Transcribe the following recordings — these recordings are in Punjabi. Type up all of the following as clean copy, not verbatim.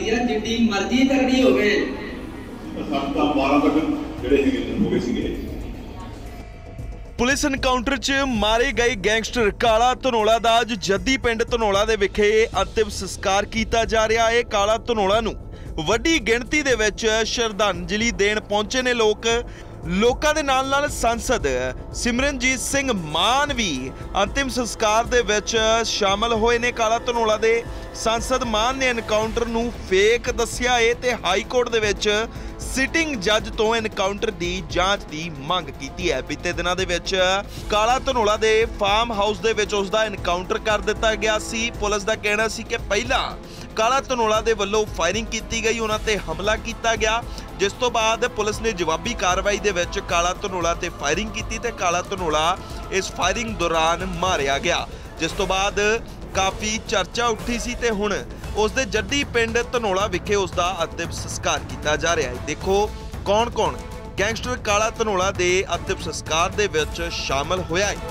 ਲੱਗਦੀ ਹੈ ਜਿੰਨੀ ਮਰਜ਼ੀ ਤਗੜੀ ਹੋਵੇ। ਸਭ ਤਾਂ 12 ਤੱਕ ਜਿਹੜੇ ਹੋ ਗਏ ਸੀਗੇ। ਪੁਲਿਸ ਐਨਕਾਊਂਟਰ 'ਚ ਮਾਰੇ ਗਏ ਗੈਂਗਸਟਰ ਕਾਲਾ ਧਨੋਲਾ ਦਾ ਅੱਜ ਜੱਦੀ ਪਿੰਡ ਧਨੋਲਾ ਦੇ ਵਿਖੇ ਅੰਤਿਮ ਸੰਸਕਾਰ ਕੀਤਾ ਜਾ ਰਿਹਾ ਹੈ। ਕਾਲਾ ਧਨੋਲਾ ਨੂੰ ਵੱਡੀ ਗਿਣਤੀ ਦੇ ਵਿੱਚ ਸ਼ਰਧਾਂਜਲੀ ਦੇਣ ਪਹੁੰਚੇ ਨੇ ਲੋਕਾਂ ਦੇ ਨਾਲ ਸੰਸਦ ਸਿਮਰਨਜੀਤ ਸਿੰਘ ਮਾਨ ਵੀ ਅੰਤਿਮ ਸੰਸਕਾਰ ਦੇ ਵਿੱਚ ਸ਼ਾਮਲ ਹੋਏ ਨੇ। ਕਾਲਾ ਧਨੋਲਾ ਦੇ ਸੰਸਦ ਮਾਨ ਨੇ ਐਨਕਾਊਂਟਰ ਨੂੰ ਫੇਕ ਦੱਸਿਆ ਹੈ ਤੇ ਹਾਈ ਕੋਰਟ ਦੇ ਵਿੱਚ ਸਿਟਿੰਗ ਜੱਜ ਤੋਂ ਐਨਕਾਊਂਟਰ ਦੀ ਜਾਂਚ ਦੀ ਮੰਗ ਕੀਤੀ ਹੈ। ਬੀਤੇ ਦਿਨਾਂ ਦੇ ਵਿੱਚ ਕਾਲਾ ਧਨੋਲਾ ਦੇ ਫਾਰਮ ਹਾਊਸ ਦੇ ਵਿੱਚ ਉਸ ਦਾ ਐਨਕਾਊਂਟਰ ਕਰ ਦਿੱਤਾ ਗਿਆ ਸੀ। ਪੁਲਿਸ ਦਾ ਕਹਿਣਾ ਸੀ ਕਿ ਪਹਿਲਾਂ ਕਾਲਾ ਧਨੋਲਾ ਦੇ ਵੱਲੋਂ ਫਾਇਰਿੰਗ ਕੀਤੀ ਗਈ, ਉਹਨਾਂ ਤੇ ਹਮਲਾ ਕੀਤਾ ਗਿਆ, ਜਿਸ ਤੋਂ ਬਾਅਦ ਪੁਲਿਸ ਨੇ ਜਵਾਬੀ ਕਾਰਵਾਈ ਦੇ ਵਿੱਚ ਕਾਲਾ ਧਨੋਲਾ ਤੇ ਫਾਇਰਿੰਗ ਕੀਤੀ ਤੇ ਕਾਲਾ ਧਨੋਲਾ ਇਸ ਫਾਇਰਿੰਗ ਦੌਰਾਨ ਮਾਰਿਆ ਗਿਆ, ਜਿਸ ਤੋਂ ਬਾਅਦ ਕਾਫੀ ਚਰਚਾ ਉੱਠੀ ਸੀ ਤੇ ਹੁਣ ਉਸ ਦੇ ਜੱਦੀ ਪਿੰਡ ਧਨੋਲਾ ਵਿਖੇ ਉਸ ਦਾ ਅੰਤਿਮ ਸੰਸਕਾਰ ਕੀਤਾ ਜਾ ਰਿਹਾ ਹੈ। ਦੇਖੋ ਕੌਣ-ਕੌਣ ਗੈਂਗਸਟਰ ਕਾਲਾ ਧਨੋਲਾ ਦੇ ਅੰਤਿਮ ਸੰਸਕਾਰ ਦੇ ਵਿੱਚ ਸ਼ਾਮਲ ਹੋਇਆ ਹੈ।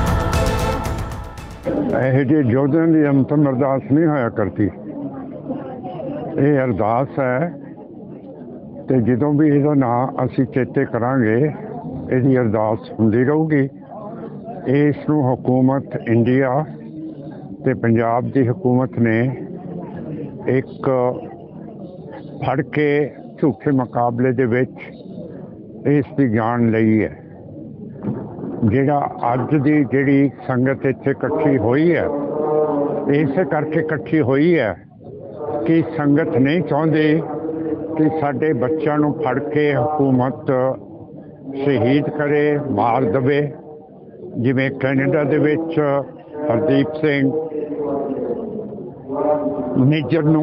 ਇਹ ਜਿਹੇ ਯੋਧਿਆਂ ਦੀ ਅੰਤਮ ਅਰਦਾਸ ਨਹੀਂ ਹੋਇਆ ਕਰਦੀ। ਇਹ ਅਰਦਾਸ ਹੈ ਤੇ ਜਦੋਂ ਵੀ ਇਹਦਾ ਨਾਂ ਅਸੀਂ ਚੇਤੇ ਕਰਾਂਗੇ ਇਹਦੀ ਅਰਦਾਸ ਹੁੰਦੀ ਰਹੂਗੀ। ਇਸ ਨੂੰ ਹਕੂਮਤ ਇੰਡੀਆ ਤੇ ਪੰਜਾਬ ਦੀ ਹਕੂਮਤ ਨੇ ਇੱਕ ਫੜ ਕੇ ਝੂਠੇ ਮੁਕਾਬਲੇ ਦੇ ਵਿੱਚ ਇਸ ਦੀ ਜਾਨ ਲਈ ਹੈ। ਜਿਹੜਾ ਅੱਜ ਦੀ ਜਿਹੜੀ ਸੰਗਤ ਇੱਥੇ ਇਕੱਠੀ ਹੋਈ ਹੈ ਇਸੇ ਕਰਕੇ ਇਕੱਠੀ ਹੋਈ ਹੈ ਕਿ ਸੰਗਤ ਨਹੀਂ ਚਾਹੁੰਦੀ ਕਿ ਸਾਡੇ ਬੱਚਿਆਂ ਨੂੰ ਫੜ ਕੇ ਹਕੂਮਤ ਸ਼ਹੀਦ ਕਰੇ, ਮਾਰ ਦੇਵੇ। ਜਿਵੇਂ ਕੈਨੇਡਾ ਦੇ ਵਿੱਚ ਹਰਦੀਪ ਸਿੰਘ ਨਿੱਜਰ ਨੂੰ,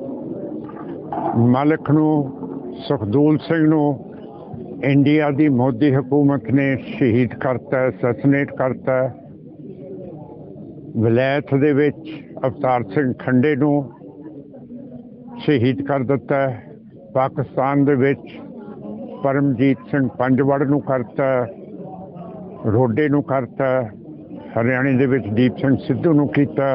ਮਲਕ ਨੂੰ, ਸੁਖਦੂਲ ਸਿੰਘ ਨੂੰ ਇੰਡੀਆ ਦੀ ਮੋਦੀ ਹਕੂਮਤ ਨੇ ਸ਼ਹੀਦ ਕਰਤਾ, ਅਸੈਸੀਨੇਟ ਕਰਤਾ। ਵਲੈਤ ਦੇ ਵਿੱਚ ਅਵਤਾਰ ਸਿੰਘ ਖੰਡੇ ਨੂੰ ਸ਼ਹੀਦ ਕਰ ਦਿੱਤਾ। ਪਾਕਿਸਤਾਨ ਦੇ ਵਿੱਚ ਪਰਮਜੀਤ ਸਿੰਘ ਪੰਜਵੜ ਨੂੰ ਕਰਤਾ, ਰੋਡੇ ਨੂੰ ਕਰਤਾ। ਹਰਿਆਣੇ ਦੇ ਵਿੱਚ ਦੀਪ ਸਿੰਘ ਸਿੱਧੂ ਨੂੰ ਕੀਤਾ।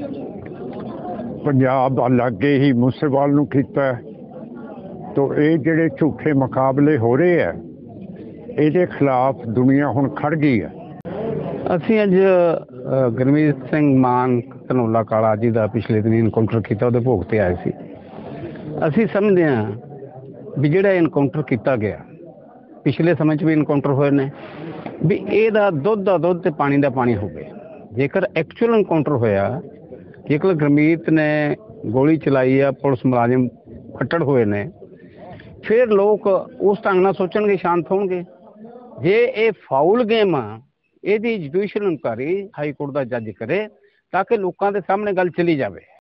ਪੰਜਾਬ ਲਾਗੇ ਹੀ ਮੂਸੇਵਾਲ ਨੂੰ ਕੀਤਾ। ਤੋ ਇਹ ਜਿਹੜੇ ਝੂਠੇ ਮੁਕਾਬਲੇ ਹੋ ਰਹੇ ਹੈ ਇਹਦੇ ਖਿਲਾਫ ਦੁਨੀਆ ਹੁਣ ਖੜ ਗਈ ਹੈ। ਅਸੀਂ ਅੱਜ ਗੁਰਮੀਤ ਸਿੰਘ ਮਾਨ ਧਨੋਲਾ ਕਾਲਾ ਜੀ ਦਾ ਪਿਛਲੇ ਦਿਨ ਇਨਕਾਊਂਟਰ ਕੀਤਾ, ਉਹਦੇ ਭੋਗ ਤੇ ਆਏ ਸੀ। ਅਸੀਂ ਸਮਝਦੇ ਹਾਂ ਵੀ ਜਿਹੜਾ ਇਨਕਾਊਂਟਰ ਕੀਤਾ ਗਿਆ, ਪਿਛਲੇ ਸਮੇਂ 'ਚ ਵੀ ਇਨਕਾਊਂਟਰ ਹੋਏ ਨੇ, ਵੀ ਇਹਦਾ ਦੁੱਧ ਦਾ ਦੁੱਧ ਤੇ ਪਾਣੀ ਦਾ ਪਾਣੀ ਹੋਵੇ। ਜੇਕਰ ਐਕਚੁਅਲ ਇਨਕਾਊਂਟਰ ਹੋਇਆ, ਜੇਕਰ ਗੁਰਮੀਤ ਨੇ ਗੋਲੀ ਚਲਾਈ ਆ, ਪੁਲਿਸ ਮੁਲਾਜ਼ਮ ਫੱਟੜ ਹੋਏ ਨੇ, ਫਿਰ ਲੋਕ ਉਸ ਢੰਗ ਨਾਲ ਸੋਚਣਗੇ, ਸ਼ਾਂਤ ਹੋਣਗੇ। ਜੇ ਇਹ ਫਾਊਲ ਗੇਮ ਆ, ਇਹਦੀ ਜੁਡੀਸ਼ੀਅਲ ਇਨਕੁਆਇਰੀ ਹਾਈ ਕੋਰਟ ਦਾ ਜੱਜ ਕਰੇ ਤਾਂ ਕਿ ਲੋਕਾਂ ਦੇ ਸਾਹਮਣੇ ਗੱਲ ਚਲੀ ਜਾਵੇ।